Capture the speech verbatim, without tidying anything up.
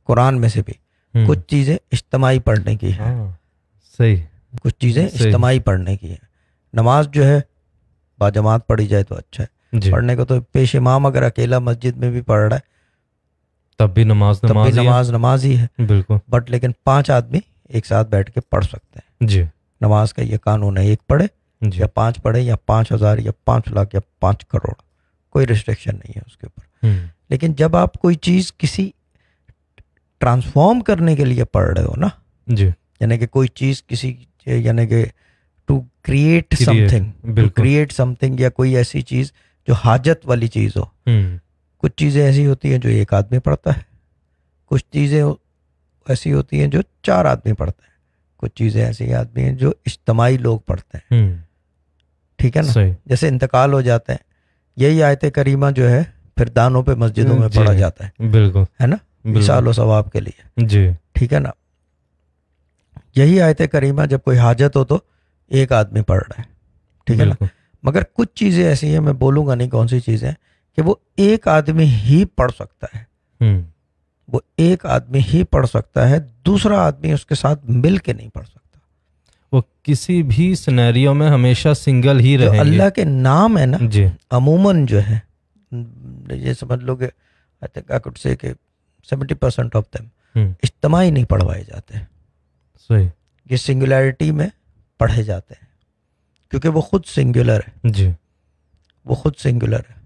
قرآن میں سے بھی کچھ چیزیں اجتماعی پڑھنے کی ہیں, صحیح, کچھ چیزیں اجتماعی پڑھنے کی ہیں. نماز جو ہے باجماعت پڑھی جائے تو اچھا ہے, پڑھنے کو تو پیش امام اگر اکیلا مسجد میں بھی پڑھ رہا ہے تب بھی نماز تب بھی نماز نماز ہی ہے. بالکل. بٹ لیکن پانچ آدمی ایک ساتھ بیٹھ کے پڑھ سکتے ہیں. جی, نماز کا یہ قانون ہے, ایک پڑھے یا پانچ پڑھے یا پانچ ہزار یا پانچ لاکھ یا پانچ کروڑ, کوئی ریسٹرکشن نہیں ہے اس کے اوپر. لیکن جب آپ کوئی چیز کسی ٹرانسفارم کرنے کے لیے پڑھ رہے ہو نا, جی, یعنی کہ کوئی چیز کسی یعنی کہ to create something, to create something, یا کوئی ایسی چیز جو حاجت والی چیز ہو. کچھ چیزیں ایسی ہوتی ہیں جو ایک آدمی پڑھتا ہے, کچھ چیزیں ایسی ہوتی ہیں جو چار آدمی پڑھتے ہیں, کچھ چیزیں ایسی آدمی ہیں جو اجتماعی لوگ پڑھتے ہیں. ٹھیک ہے نا, جیسے انتقال ہو جاتے ہیں, یہی آیت کریمہ جو ہے پھر دانوں پہ مسجدوں میں پڑھا جاتا ہے. بالکل, ہے نا, مثال و ثواب کے لیے. جی, ٹھیک ہے نا. یہی آیت کریمہ جب کوئی حاجت ہو تو ایک آدمی پڑھ رہا ہے. ٹھیک ہے نا. مگر کچھ چیزیں ایسی ہیں, میں بولوں گا نہیں کون سی چیزیں, کہ وہ ایک آدمی ہی پڑھ سکتا ہے. وہ ایک آدمی ہی پڑھ سکتا ہے, دوسرا آدمی اس کے ساتھ مل کے نہیں پڑھ سکتا. وہ کسی بھی سینیریو میں ہمیشہ سنگل ہی رہیں گے. جو اللہ کے نام ہے نا, جی, عموماً جو ہے یہ سمجھ لو کہ آئی تھنک آئی کوڈ سے کہ سیونٹی پرسینٹ آف دیم اجتماعی نہیں پڑھوائے جاتے. صحیح. یہ سنگولیرٹی میں پڑھے جاتے ہیں کیونکہ وہ خود سنگولر ہے. جی, وہ خود سنگولر ہے.